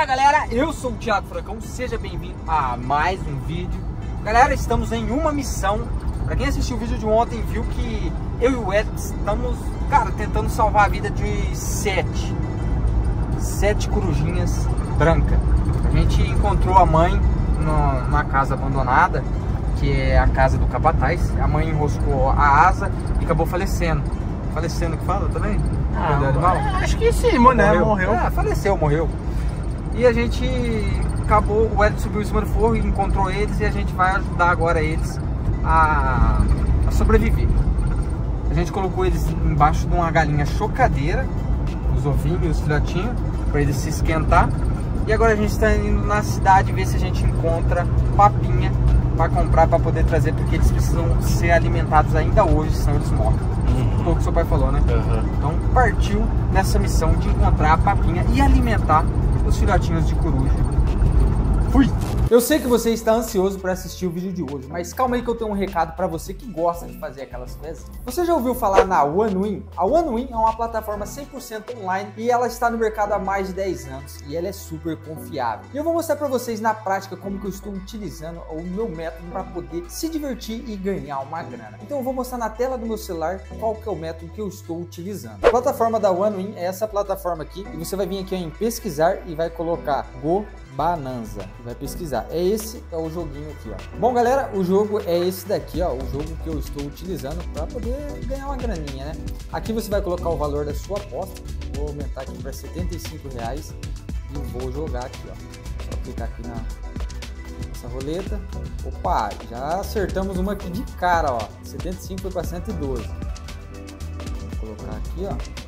Fala galera, eu sou o Thiago Furacão, seja bem-vindo a mais um vídeo. Galera, estamos em uma missão. Pra quem assistiu o vídeo de ontem viu que eu e o Ed estamos, cara, tentando salvar a vida de sete corujinhas brancas. A gente encontrou a mãe numa casa abandonada, que é a casa do capataz. A mãe enroscou a asa e acabou falecendo. Falecendo que fala também? Acho que sim, né? Morreu. Faleceu, morreu. E a gente acabou, o Ed subiu em cima do forro e encontrou eles, e a gente vai ajudar agora eles a sobreviver. A gente colocou eles embaixo de uma galinha chocadeira, os ovinhos e os filhotinhos, para eles se esquentar. E agora a gente está indo na cidade ver se a gente encontra papinha para comprar, para poder trazer, porque eles precisam ser alimentados ainda hoje, senão eles morrem. Foi o que seu pai falou, né? Então partiu nessa missão de encontrar a papinha e alimentar os filhotinhos de coruja. Fui! Eu sei que você está ansioso para assistir o vídeo de hoje, mas calma aí que eu tenho um recado para você que gosta de fazer aquelas fezes. Você já ouviu falar na OneWin? A OneWin é uma plataforma 100% online e ela está no mercado há mais de 10 anos e ela é super confiável. E eu vou mostrar para vocês na prática como que eu estou utilizando o meu método para poder se divertir e ganhar uma grana. Então eu vou mostrar na tela do meu celular qual que é o método que eu estou utilizando. A plataforma da OneWin é essa plataforma aqui e você vai vir aqui em pesquisar e vai colocar GoBananza, vai pesquisar. Esse é o joguinho aqui, ó. Bom, galera, o jogo é esse daqui, ó, o jogo que eu estou utilizando para poder ganhar uma graninha, né? Aqui você vai colocar o valor da sua aposta. Vou aumentar aqui para R$75 e vou jogar aqui, ó. Só clicar aqui nessa roleta. Opa, já acertamos uma aqui de cara, ó. 75 foi para 112. Vou colocar aqui, ó.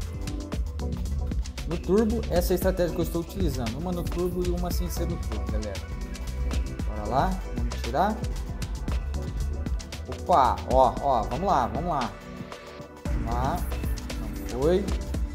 No turbo, essa é a estratégia que eu estou utilizando. Uma no turbo e uma sem ser no turbo, galera. Bora lá, vamos tirar. Opa, ó, vamos lá. Vamos lá, não foi.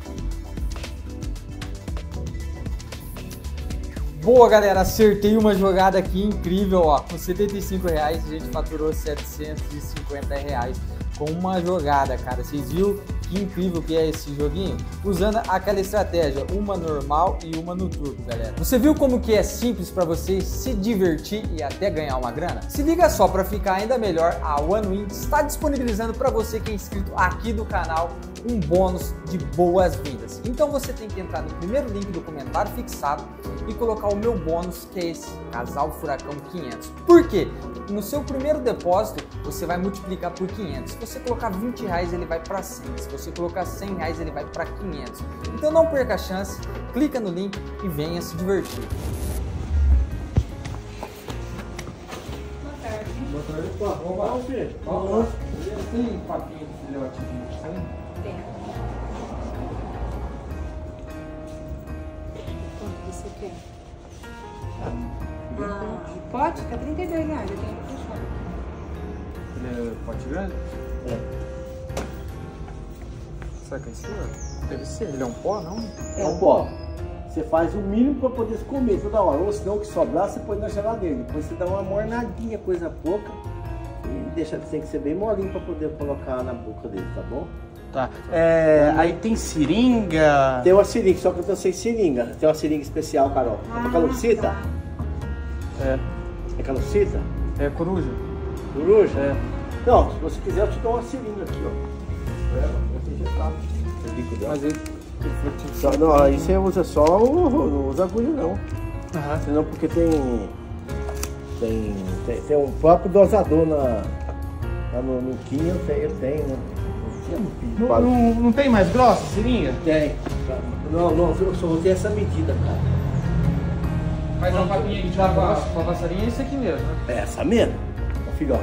Boa, galera, acertei uma jogada aqui incrível, ó. Com R$75 a gente faturou R$750 com uma jogada, cara. Vocês viram que incrível que é esse joguinho? Usando aquela estratégia, uma normal e uma no turbo, galera. Você viu como que é simples para você se divertir e até ganhar uma grana? Se liga só, para ficar ainda melhor, a OneWin está disponibilizando para você que é inscrito aqui do canal um bônus de boas-vindas. Então você tem que entrar no primeiro link do comentário fixado e colocar o meu bônus, que é esse, Casal Furacão 500. Por quê? No seu primeiro depósito, você vai multiplicar por 500. Se você colocar R$20, ele vai para 100. Se você colocar R$100, ele vai para 500. Então não perca a chance, clica no link e venha se divertir. Boa tarde. Boa tarde. Vamos lá. Vamos. Tem papinha de filhote aqui, sabe? Tem. Quanto você quer? Pote? Tá R$32, eu tenho que fechar. Ele é pote grande? É. Será que é esse? Deve ser. Ele é um pó, não? É um pó. Você faz o mínimo para poder comer toda hora. Ou senão o que sobrar você põe na geladeira. Depois você dá uma mornadinha, coisa pouca. E deixa, tem que ser bem molinho para poder colocar na boca dele, tá bom? Tá. Aí tem seringa. Tem uma seringa, só que eu tô sem seringa. Tem uma seringa especial, Carol. É calopsita? Tá. É calopsita? É coruja. Coruja? É. Não, se você quiser eu te dou uma seringa aqui, ó. Mas ele... Só, não, aí você usa só, não usa agulha não. Senão porque tem um próprio dosador no quinho, ele tem, né? Não tem mais grossa, seringa? Tem. Não, eu só usei essa medida, cara. Mas a papinha que dá com a vassourinha é isso aqui mesmo, né? É essa mesmo, ó, filhote.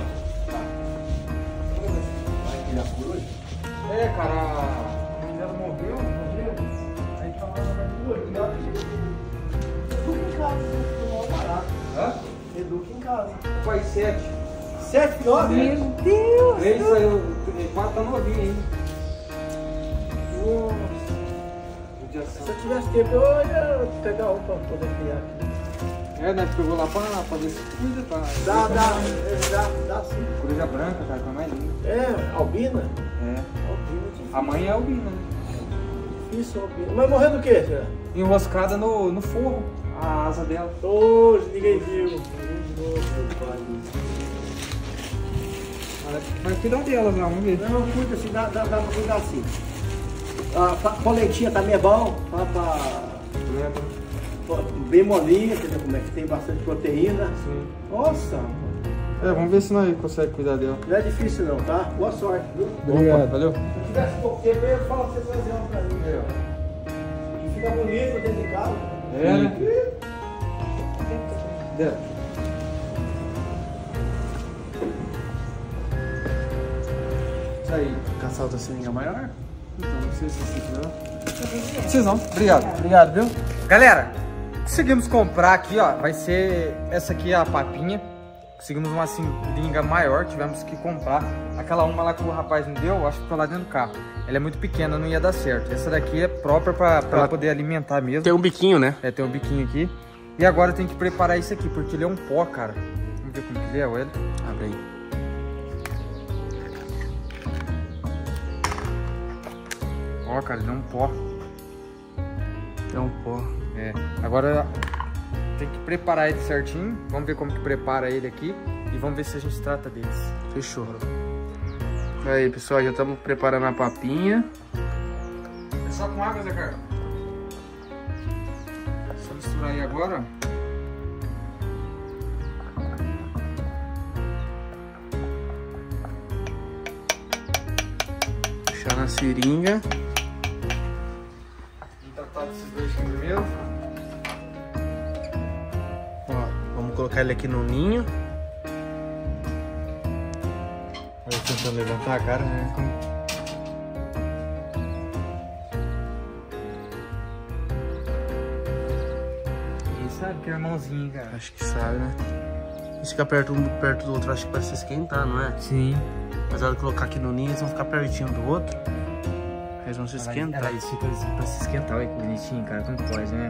Vai virar por hoje? É, cara, a mãe dela morreu. Aí tá lá na rua, Educa em casa, né? Barato. Hã? Educa em casa. Foi 7. 7 filhotes? Meu Deus! 3 saiu, 4 tá novinho ainda. Se eu tivesse tempo, eu ia pegar um pra poder criar aqui. É, né? Porque eu vou lá pra ver se cuida, tá? Dá sim. Coruja branca, cara, que é mais linda. É, albina? É. Albina, difícil. A mãe é albina, né? Difícil, albina. Mas morreu do quê, filha? Enroscada no forro. a asa dela. Hoje ninguém viu. Vai cuidar dela, não, vamos ver. Não, cuida assim, dá pra cuidar assim. A polentinha também é bom, bem molinha, entendeu como é que tem bastante proteína. Sim. Nossa, Vamos ver se nós conseguimos cuidar dela. não é difícil não, tá? Boa sorte, viu? Obrigado, valeu. Se tivesse pouco tempo, eu ia falar pra vocês fazerem uma pra mim. E fica bonito dentro de casa. Né? Isso aí. Caçar outra seringa maior? Então, não sei se vocês não. Vocês não. Obrigado. Obrigado, viu? Galera, conseguimos comprar aqui, ó. Vai ser... Essa aqui é a papinha. Conseguimos uma seringa maior. Tivemos que comprar. Aquela uma lá que o rapaz me deu, acho que foi lá dentro do carro. Ela é muito pequena, não ia dar certo. Essa daqui é própria pra ela poder alimentar mesmo. Tem um biquinho, né? Tem um biquinho aqui. E agora tem que preparar isso aqui, porque ele é um pó, cara. Vamos ver como que ele é, olha. Abre aí. Ó, cara, ele é um pó. É um pó. Agora tem que preparar ele certinho. Vamos ver como que prepara ele aqui. E vamos ver se a gente trata deles. Fechou. Aí, pessoal, já estamos preparando a papinha. É só com água, Zé Carlos? Só misturar aí agora, ó. Puxar na seringa. Vamos tratar desses dois aqui primeiro. Ó, vamos colocar ele aqui no ninho. Olha, tentando levantar a cara, né? Ele sabe que é irmãozinho, cara. Acho que sabe, né? Se ficar perto um perto do outro, acho que vai se esquentar, não é? Sim. Mas na hora de colocar aqui no ninho, eles vão ficar pertinho do outro. Aí eles vão se esquentar. Eles ficam pra se esquentar, olha que bonitinho, cara. Como pode, né?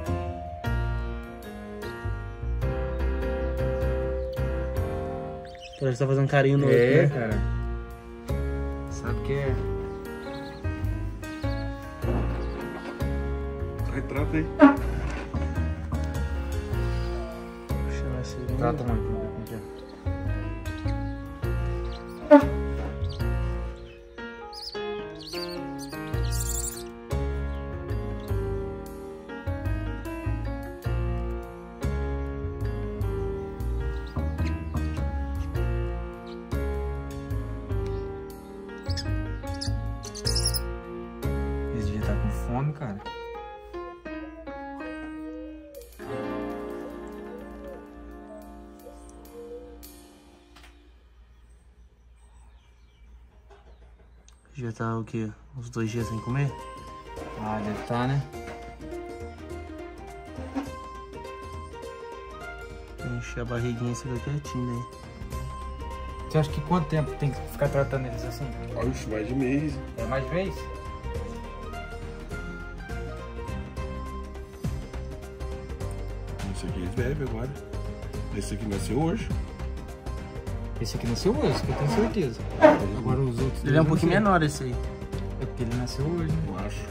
Então eles estão fazendo carinho no outro, né? Cara. Sabe que é... Vai, trata aí. Puxando a seringa. Trata, mãe. Vamos ver como que é. Esse dia tá com fome, cara. Já tá o quê? Uns 2 dias sem comer? Ah, deve estar, né? Encher a barriguinha e fica quietinho aí. Você acha que quanto tempo tem que ficar tratando eles assim? Oxe, mais de mês. É mais vez? Esse aqui eles bebem agora. Esse aqui nasceu hoje. Esse aqui nasceu hoje, que eu tenho certeza. Agora os outros... Ele é um não pouquinho sei. menor esse aí. É porque ele nasceu hoje, né? Eu acho.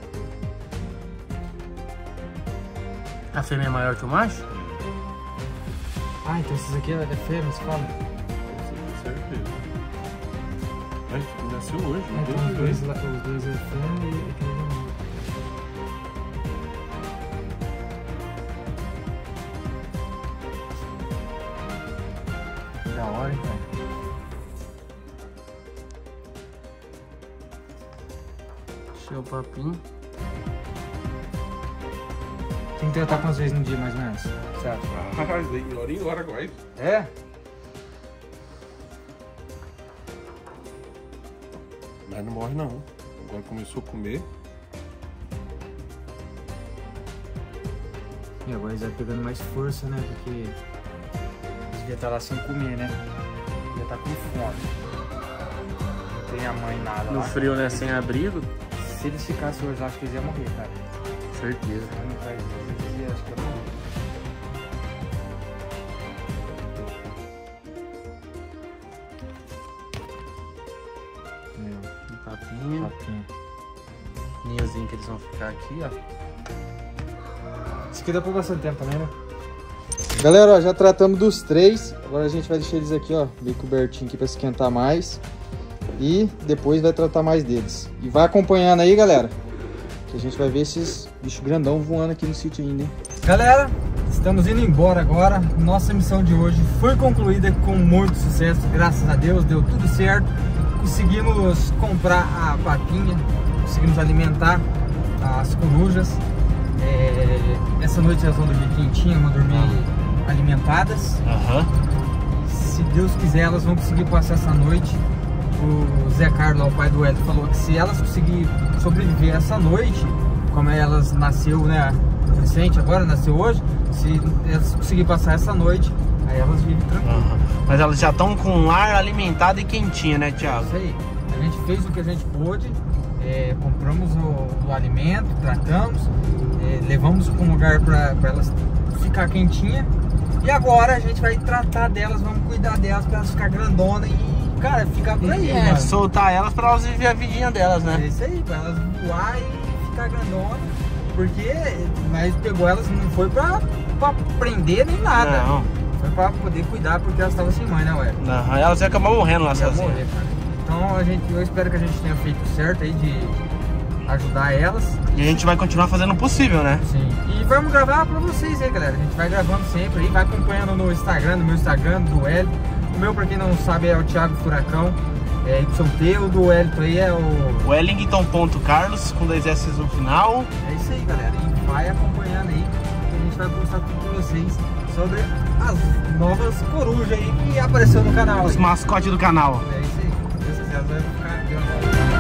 A fêmea é maior que o macho? Ah, então esses aqui é fêmea, você fala? Certeza. Mas nasceu hoje. Ah, então os dois é fêmea e aquele é macho. Da hora, hein, cara? Encher o papinho. Tem que tratar quantas vezes no dia, mais ou menos? Você acha? Ah, isso aí, hora em hora agora. É? Mas não morre não. Agora começou a comer. E agora eles vão pegando mais força, né? Porque eles devia estar lá sem comer, né? Devia estar com fome. Não tem a mãe nada No lá. frio, né? Sem abrigo. Se eles ficassem hoje, acho que eles iam morrer, cara. Certeza. Não faz isso, eles iam, acho que iam morrer. Um papinho. Papinho. Ninhozinho que eles vão ficar aqui, ó. aqui dá por bastante tempo também, né? Galera, ó, já tratamos dos 3. Agora a gente vai deixar eles aqui, ó, meio cobertinho aqui pra esquentar mais. E depois vai tratar mais deles. E vai acompanhando aí, galera, que a gente vai ver esses bichos grandão voando aqui no sítio ainda, hein? Galera, estamos indo embora agora. Nossa missão de hoje foi concluída com muito sucesso. Graças a Deus, deu tudo certo. Conseguimos comprar a papinha, conseguimos alimentar as corujas. Essa noite elas vão dormir quentinhas, vão dormir alimentadas. Se Deus quiser, elas vão conseguir passar essa noite. O Zé Carlos, o pai do Hélio, falou que se elas conseguirem sobreviver essa noite, como elas nasceu, né, recente agora, nasceu hoje, se elas conseguirem passar essa noite, aí elas vivem tranquilo. Mas elas já estão com ar alimentado e quentinha, né, Thiago? Isso aí. A gente fez o que a gente pôde, compramos o alimento, tratamos, levamos para um lugar para elas ficar quentinha. E agora a gente vai tratar delas, vamos cuidar delas para elas ficar grandonas e, cara, ficar por aí, mano. Soltar elas para elas viver a vidinha delas, né? É isso aí, para elas voar e ficar grandonas. Porque nós pegou elas, não foi pra prender nem nada. Não. Foi pra poder cuidar, porque elas estavam sem mãe, né, ué? Não, elas iam acabar morrendo lá sozinhas. Morrer, cara. Então eu espero que a gente tenha feito certo aí de ajudar elas. E a gente vai continuar fazendo o possível, né? Sim. E vamos gravar pra vocês aí, galera. A gente vai gravando sempre aí, vai acompanhando no Instagram, no meu Instagram, do Hélio. O meu, pra quem não sabe, é o Thiago Furacão. YT, o do Hélio aí é o Wellington.Carlos, com 2 S no final. É isso aí, galera. E vai acompanhando aí, que a gente vai postar tudo pra vocês sobre as novas corujas aí que apareceu no canal. Os mascotes do canal. É isso aí. Essas vai ficar grandão.